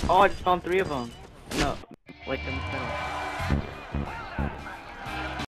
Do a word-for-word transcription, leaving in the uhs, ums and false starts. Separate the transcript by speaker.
Speaker 1: Oh, I just found three of them. No, like in the middle.